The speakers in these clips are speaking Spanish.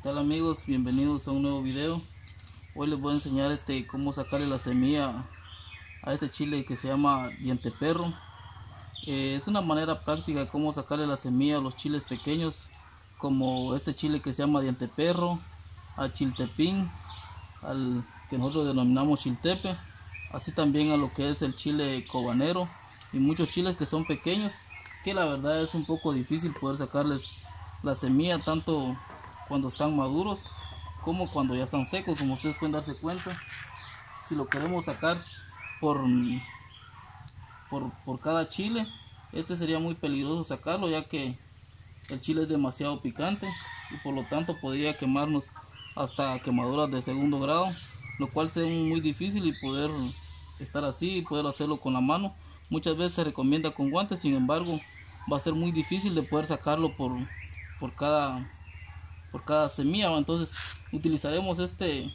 Tal amigos? Bienvenidos a un nuevo video. Hoy les voy a enseñar cómo sacarle la semilla a este chile que se llama diente perro. Es una manera práctica de cómo sacarle la semilla a los chiles pequeños, como este chile que se llama diente perro, al chiltepín, al que nosotros denominamos chiltepe, así también a lo que es el chile cobanero y muchos chiles que son pequeños, que la verdad es un poco difícil poder sacarles la semilla tanto cuando están maduros como cuando ya están secos. Como ustedes pueden darse cuenta, si lo queremos sacar por cada chile, sería muy peligroso sacarlo, ya que el chile es demasiado picante y por lo tanto podría quemarnos hasta quemaduras de segundo grado, lo cual sería muy difícil y poder estar así y poder hacerlo con la mano. Muchas veces se recomienda con guantes, sin embargo va a ser muy difícil de poder sacarlo por cada semilla. Entonces utilizaremos este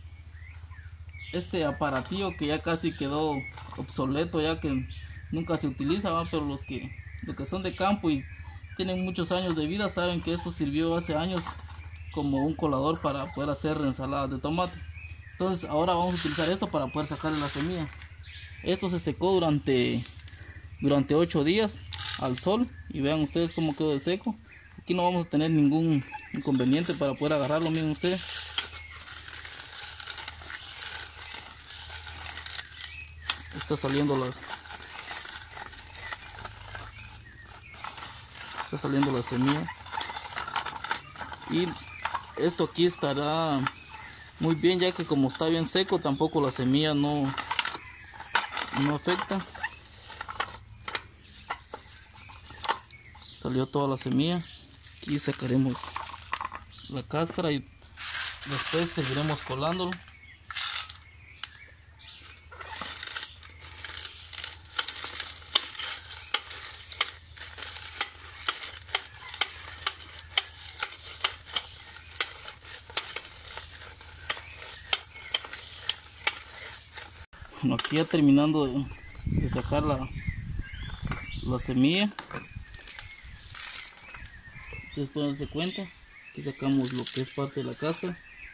aparatillo que ya casi quedó obsoleto, ya que nunca se utiliza, pero los que son de campo y tienen muchos años de vida saben que esto sirvió hace años como un colador para poder hacer ensaladas de tomate. Entonces ahora vamos a utilizar esto para poder sacarle la semilla. Esto se secó durante 8 días al sol y vean ustedes cómo quedó de seco. Aquí no vamos a tener ningún inconveniente para poder agarrarlo. Miren ustedes, está saliendo la semilla, y esto aquí estará muy bien, ya que como está bien seco tampoco la semilla no afecta. Salió toda la semilla. Aquí sacaremos la cáscara y después seguiremos colándolo. Bueno, aquí ya terminando de sacar la semilla. Ustedes pueden darse cuenta, aquí sacamos lo que es parte de la cáscara.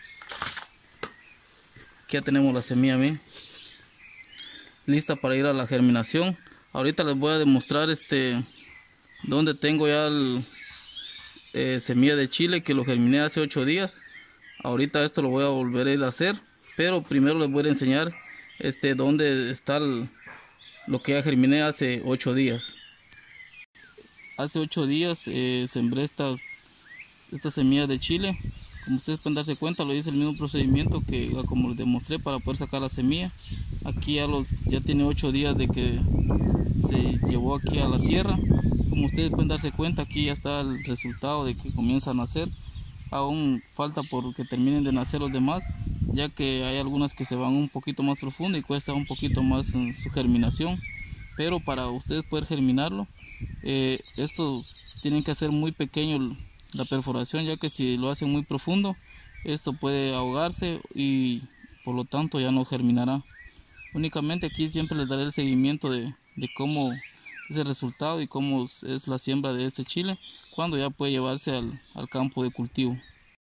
Aquí ya tenemos la semilla bien lista para ir a la germinación. Ahorita les voy a demostrar donde tengo ya semilla de chile que lo germiné hace 8 días. Ahorita esto lo voy a volver a ir a hacer, pero primero les voy a enseñar donde está lo que ya germiné hace 8 días. Hace 8 días sembré estas semillas de chile. Como ustedes pueden darse cuenta, lo hice el mismo procedimiento que como les demostré para poder sacar la semilla. Aquí ya tiene 8 días de que se llevó aquí a la tierra. Como ustedes pueden darse cuenta, aquí ya está el resultado de que comienza a nacer. Aún falta por que terminen de nacer los demás, ya que hay algunas que se van un poquito más profundo y cuesta un poquito más en su germinación. Pero para ustedes poder germinarlo, esto tienen que hacer muy pequeño la perforación, ya que si lo hacen muy profundo, esto puede ahogarse y por lo tanto ya no germinará. Únicamente aquí siempre les daré el seguimiento de cómo es el resultado y cómo es la siembra de este chile cuando ya puede llevarse al campo de cultivo.